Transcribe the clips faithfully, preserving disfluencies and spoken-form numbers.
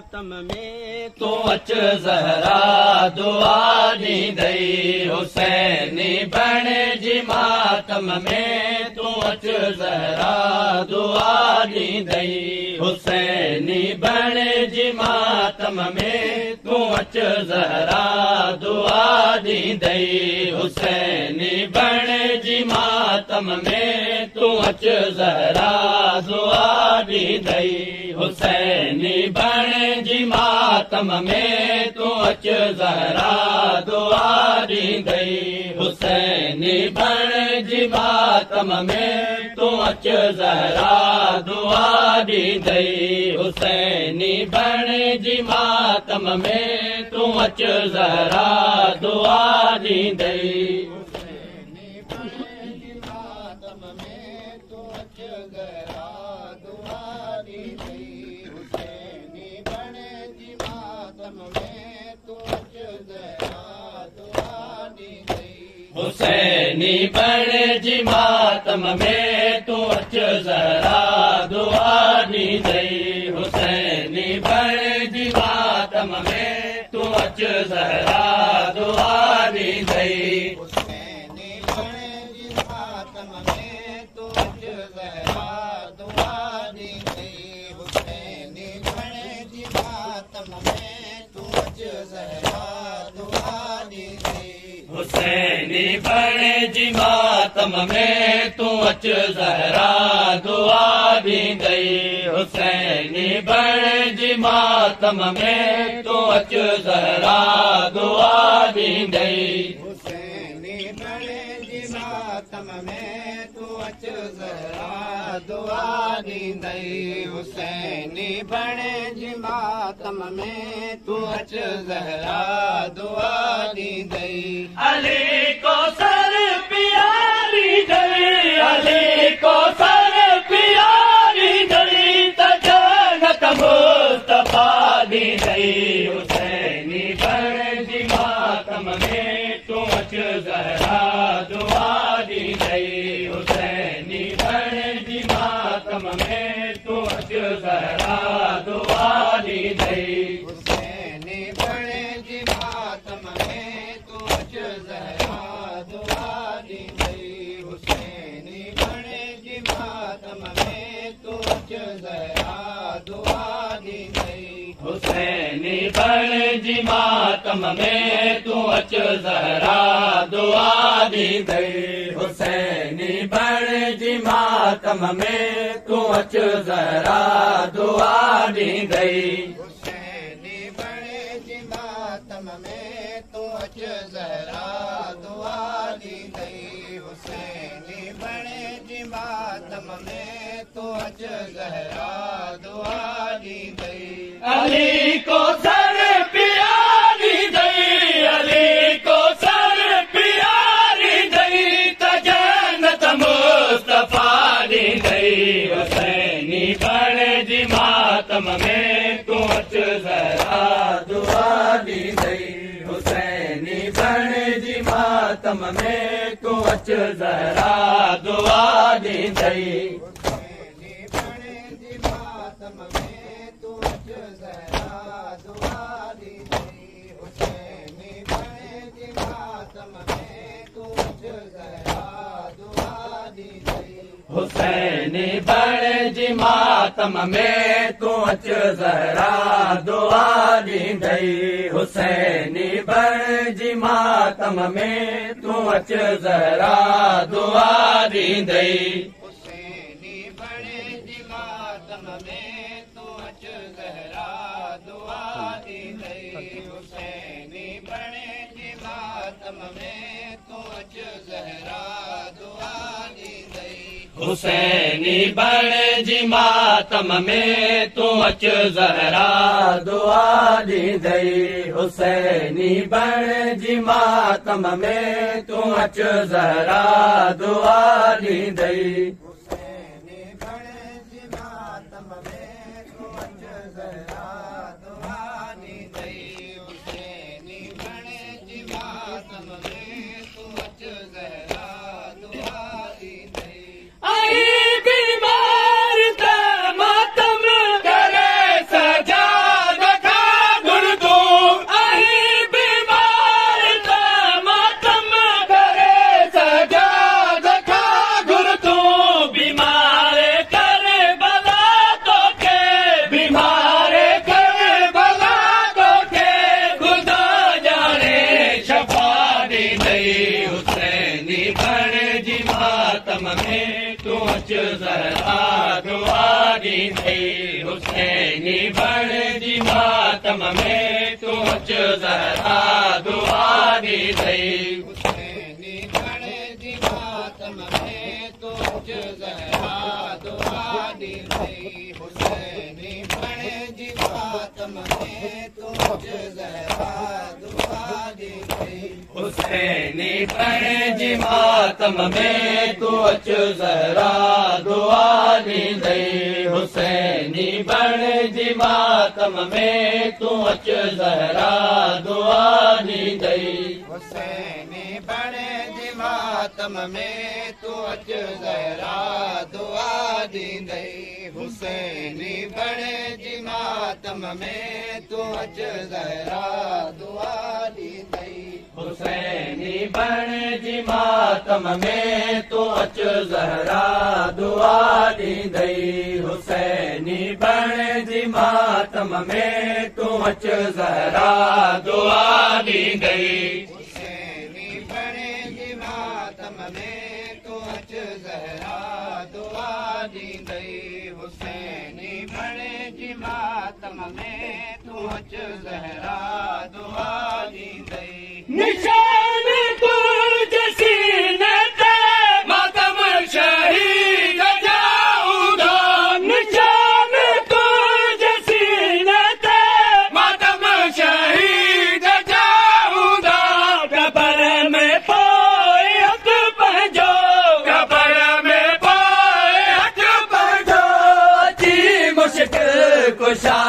मातम में तू अच ज़हरा दुआ ॾींदई हुसैनी बण जी मातम में तू अच ज़हरा दुआ ॾींदई हुसैनी बण जी मातम में तू अच ज़हरा दुआ ॾींदई हुसैनी बण जी मातम में तू अच ज़हरा दुआ ॾींदई हुसैनी बण जी मातम में तू अच ज़हरा दुआ ॾींदई हुसैनी बण जी मातम में तू अच ज़हरा दुआ ॾींदई हुसैनी बण जी मातम में तू अच ज़हरा दुआ ॾींदई हुसैनी बण जी मातम में तू अच ज़हरा दुआ ॾींदई हुसैनी बण जी मातम में तू अच ज़हरा दुआ ॾींदई हुसैनी बण जी मातम में तू अच ज़हरा दुआ ॾींदई हुसैनी बण जी मातम में तू अच ज़हरा दुआ ॾींदई हुसैनी बण जी मातम में तू अच ज़हरा दुआ ॾींदई हुसैनी बण जी मातम में तू अच ज़हरा दुआ ॾींदई हुसैनी बण जी मातम में तू अच ज़हरा दुआ ॾींदई हुसैनी बण जी मातम में तू अच ज़हरा दुआ ॾींदई अली को सर प्यारी गई अली को सर प्यारी गई त जन्नत मुस्तफा ॾींदई हुसैनी बण जी मातम में तू अच ज़हरा दुआ ॾींदई हुसैनी बण जी मातम में तू अच ज़हरा दुआ ॾींदई हुसैनी बण जी मातम में तू अच ज़हरा दुआ ॾींदई हुसैनी बण जी मातम में तू अच ज़हरा दुआ ॾींदई हुसैनी बण जी मातम में तू अच ज़हरा दुआ ॾींदई हुसैनी बण जी मातम में तू अच ज़हरा दुआ ॾींदई हुसैनी बण जी मातम में तू अच ज़हरा दुआ ॾींदई हुसैनी बण जी मातम में तू अच ज़हरा दुआ ॾींदई अली को सर प्यारी दई अली को सर प्यारी दई त जन्नत मुस्तफा ॾींदई हुसैनी बण जी मातम में तू अच ज़हरा दुआ ॾींदई हुसैनी बण जी मातम में तू अच ज़हरा दुआ ॾींदई हुसैनी बण जी मातम में तू अच ज़हरा दुआ ॾींदई हुसैनी बण जी मातम में तू अच ज़हरा दुआ ॾींदई हुसैनी बण जी मातम में तू अच ज़हरा दुआ ॾींदई हुसैनी बण जी मातम में तू अच ज़हरा दुआ ॾींदई हुसैनी बण जी मातम में तू अच ज़हरा दुआ ॾींदई हुसैनी बण जी मातम में तू अच ज़हरा दुआ ॾींदई हुसैनी बण जी मातम में तू अच ज़हरा दुआ ॾींदई हुसैनी बण जी मातम में तू अच ज़हरा दुआ ॾींदई हुसैनी बण जी मातम में तू अच ज़हरा दुआ ॾींदई हुसैनी बण जी मातम में तू अच ज़हरा दुआ ॾींदई आई बीमार त मातम करे सजाद ॾींदई हुसैनी बण जी मातम में तूं अच ज़हरा दुआ ॾींदई हुसैनी बण जी मातम में तूं अच ज़हरा दुआ ॾींदई हुसैनी बण जी मातम में तूं अच ज़हरा दुआ ॾींदई हुसैनी बण जी मातम में तूं अच ज़हरा दुआ ॾींदई हुसैनी बण जी मातम में तूं अच ज़हरा दुआ ॾींदई हुसैनी बण जी मातम में तूं अच ज़हरा दुआ ॾींदई हुसैनी बण जी मातम में तूं अच ज़हरा दुआ ॾींदई हुसैनी बण जी मातम में तूं अच ज़हरा दुआ ॾींदई हुसैनी बण जी मातम में तूं अच ज़हरा दुआ ॾींदई हुसैनी बण जी मातम में तूं अच ज़हरा दुआ ॾींदई हुसैनी बण जी मातम में तूं अच ज़हरा दुआ ॾींदई निशान तुझे सीने ते मातम शहीद जाऊंगा निशान तुझे सीने ते मातम शहीद जाऊंगा कबर में पोए हथ पंहिंजो कबर में पोए हथ पंहिंजो जी मुश्किल कुशा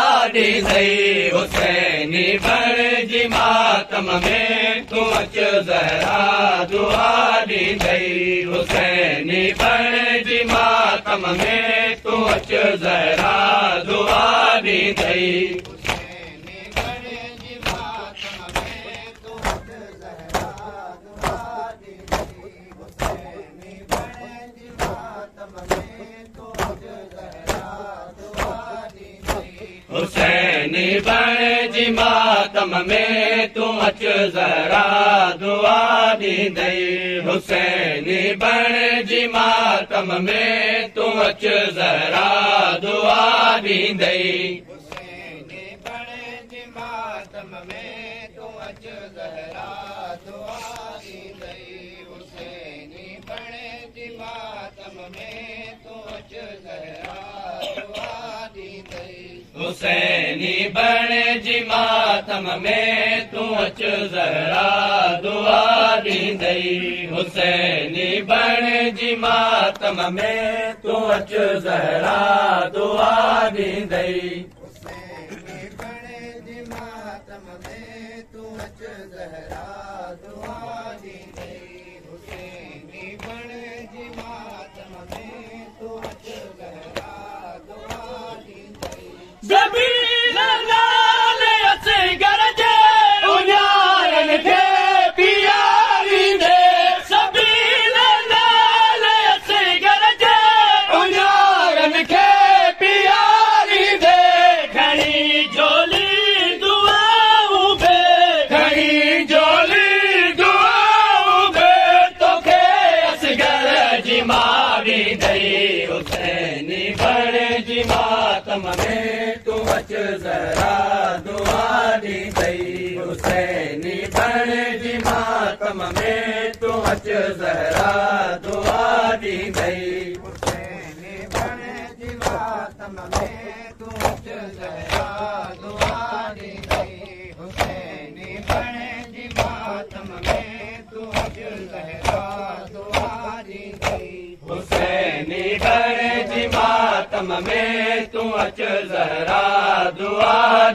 ॾींदई हुसैनी बण जी मातम में तूं अच ज़हरा दुआ ॾींदई हुसैनी बण जी मातम में तूं अच ज़हरा दुआ ॾींदई हुसैनी बण जी मातम में तूं अच ज़हरा दुआ ॾींदई हुसैनी बण जी मातम में तूं अच ज़हरा दुआ ॾींदई हुसैनी बण जी मातम में तूं अच ज़हरा दुआ ॾींदई हुसैनी बण जी मातम में तूं अच ज़हरा दुआ ॾींदई हुसैनी बण जी मातम में तूं अच ज़हरा दुआ ॾींदई हुसैनी बण जी मातम में तूं अच ज़हरा दुआ ॾींदई हुसैनी बण जी मातम में तूं अच ज़हरा दुआ ॾींदई हुसैनी बण जी मातम में तूं अच ज़हरा दुआ ॾींदई हुसैनी बण जी मातम में तूं अच ज़हरा दुआ ॾींदई हुसैनी बण जी मातम में तूं अच ज़हरा दुआ ॾींदई ज़मीन नाले असगर जे उन्यारनि खे पीआरींदे ज़मीन नाले असगर जे उन्यारनि खे पीआरींदे खणी झोली दुआऊं बे खणी झोली दुआऊं बे तोखे असगर जी मां ॾींदई हुसैनी बण जी मातम में तूं अच ज़हरा दुआ ॾींदई हुसैनी बण जी मातम में तूं अच ज़हरा दुआ ॾींदई हुसैनी बण जी मातम में तूं अच ज़हरा दुआ ॾींदई हुसैनी बण जी मातम में तूं अच ज़हरा दुआ ॾींदई हुसैनी बण जी मातम में तूं अच ज़हरा दुआ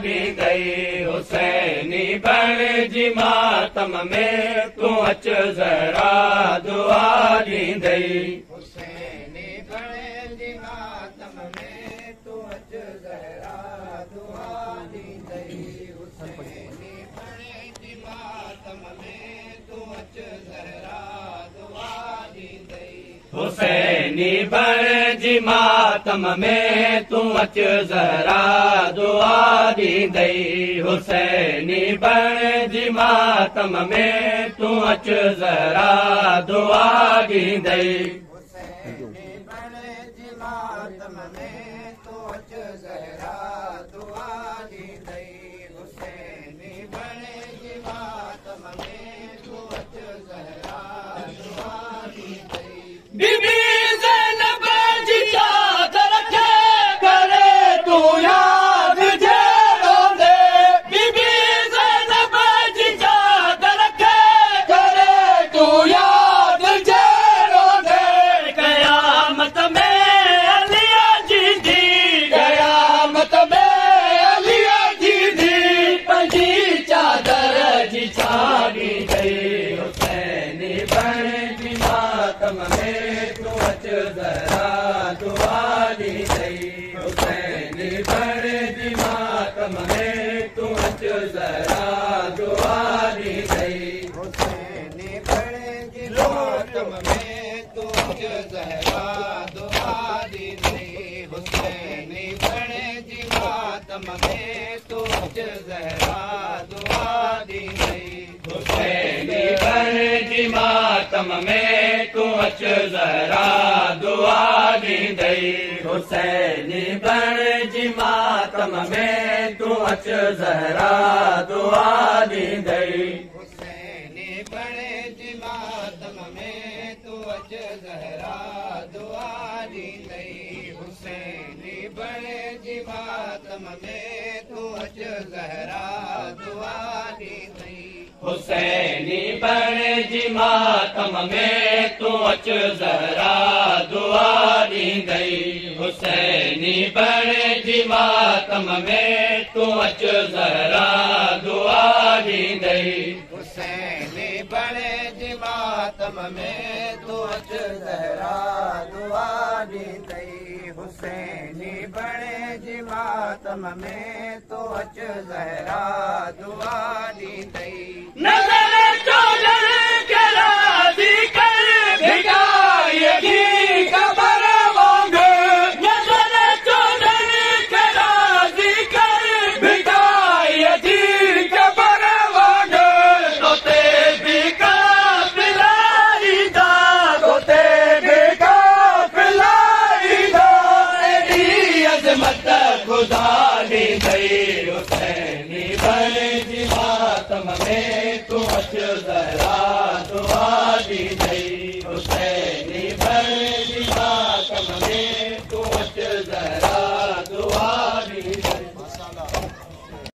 ॾींदई हुसैनी बण जी मातम में तूं अच ज़हरा दुआ ॾींदई हुसैनी बण जी मातम में तूं अच ज़हरा दुआ ॾींदई हुसैनी बण जी मातम में तूं अच ज़हरा दुआ ॾींदई हुसैनी बण जी मातम में तूं अच ज़हरा दुआ ॾींदई हुसैनी बण जी मातम में तूं अच ज़हरा दुआ ॾींदई हुसैनी बण जी मातम में तूं जी मातम में तू अच ज़रा दुआ ॾींदई हुसैनी बणे जी मातम में तू अच ज़रा दुआ ॾींदई हुसैनी बणे जी मातम में तू अच ज़रा दुआ ॾींदई हुसैनी बणे जी मातम में तू अच ज़रा दुआ ॾींदई हुसैनी बणे जी मातम में तू अच ज़रा दुआ ॾींदई हुसैनी बणे जी मातम में तू अच ज़रा दुआ ॾींदई हुसैनी बणे जी मातम में तू अच ज़रा दुआ ॾींदई हुसैनी बणे जी मातम में तू अच ज़रा दुआ ॾींदई हुसैनी बणे जी मातम में तू अच ज़रा दुआ ॾींदई हुसैनी बणे जी मातम में तू अच ज़रा दुआ ॾींदई हुसैनी बणे जी मातम में तू अच ज़रा दुआ ॾींदई नज़र चोलण के राज़ी कर भिगाई की ख़बर वांगुरु नज़र चोलण के राज़ी कर भिगाई की ख़बर वांगुरु तोते भी काफ़िला ईंदा तोते भी काफ़िला ईंदा एॾी अज़मत ख़ुदा ॾींदई हुसैनी बणे जी मातम में तू अच ज़रा